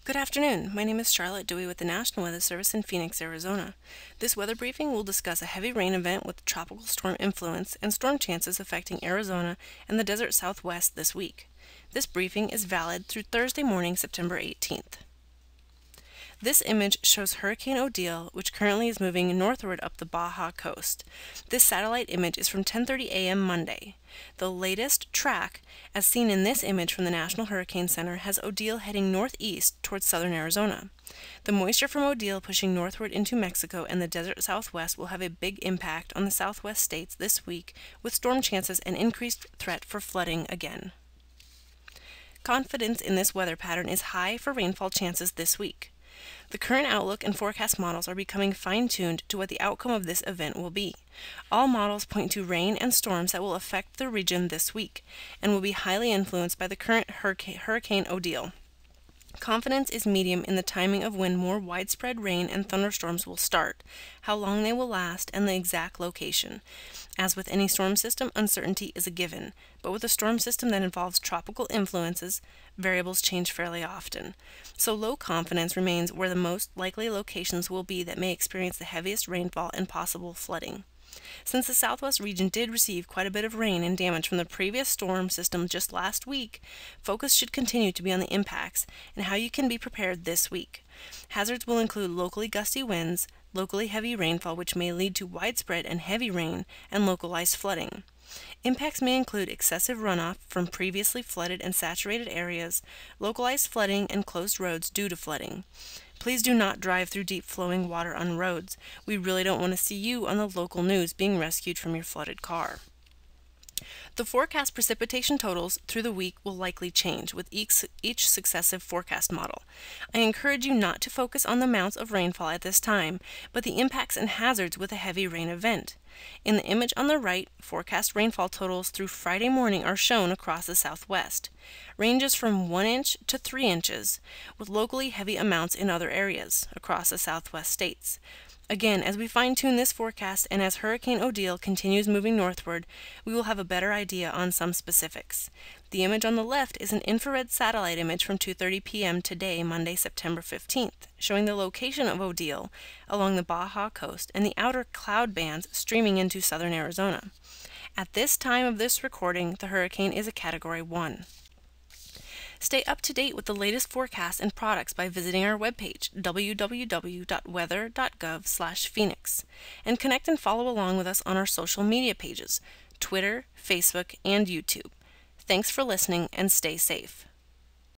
Good afternoon. My name is Charlotte Dewey with the National Weather Service in Phoenix, Arizona. This weather briefing will discuss a heavy rain event with tropical storm influence and storm chances affecting Arizona and the desert southwest this week. This briefing is valid through Thursday morning, September 18th. This image shows Hurricane Odile, which currently is moving northward up the Baja coast. This satellite image is from 10:30 a.m. Monday. The latest track, as seen in this image from the National Hurricane Center, has Odile heading northeast towards southern Arizona. The moisture from Odile pushing northward into Mexico and the desert southwest will have a big impact on the southwest states this week, with storm chances and increased threat for flooding again. Confidence in this weather pattern is high for rainfall chances this week. The current outlook and forecast models are becoming fine-tuned to what the outcome of this event will be. All models point to rain and storms that will affect the region this week and will be highly influenced by the current Hurricane Odile. Confidence is medium in the timing of when more widespread rain and thunderstorms will start, how long they will last, and the exact location. As with any storm system, uncertainty is a given, but with a storm system that involves tropical influences, variables change fairly often. So low confidence remains where the most likely locations will be that may experience the heaviest rainfall and possible flooding. Since the southwest region did receive quite a bit of rain and damage from the previous storm system just last week, focus should continue to be on the impacts and how you can be prepared this week. Hazards will include locally gusty winds, locally heavy rainfall which may lead to widespread and heavy rain, and localized flooding. Impacts may include excessive runoff from previously flooded and saturated areas, localized flooding, and closed roads due to flooding. Please do not drive through deep flowing water on roads. We really don't want to see you on the local news being rescued from your flooded car. The forecast precipitation totals through the week will likely change with each successive forecast model. I encourage you not to focus on the amounts of rainfall at this time, but the impacts and hazards with a heavy rain event. In the image on the right, forecast rainfall totals through Friday morning are shown across the southwest. Ranges from 1 inch to 3 inches, with locally heavy amounts in other areas across the southwest states. Again, as we fine-tune this forecast and as Hurricane Odile continues moving northward, we will have a better idea on some specifics. The image on the left is an infrared satellite image from 2:30 p.m. today, Monday, September 15th, showing the location of Odile along the Baja coast and the outer cloud bands streaming into southern Arizona. At this time of this recording, the hurricane is a Category 1. Stay up to date with the latest forecasts and products by visiting our webpage, www.weather.gov/Phoenix, and connect and follow along with us on our social media pages, Twitter, Facebook, and YouTube. Thanks for listening and stay safe.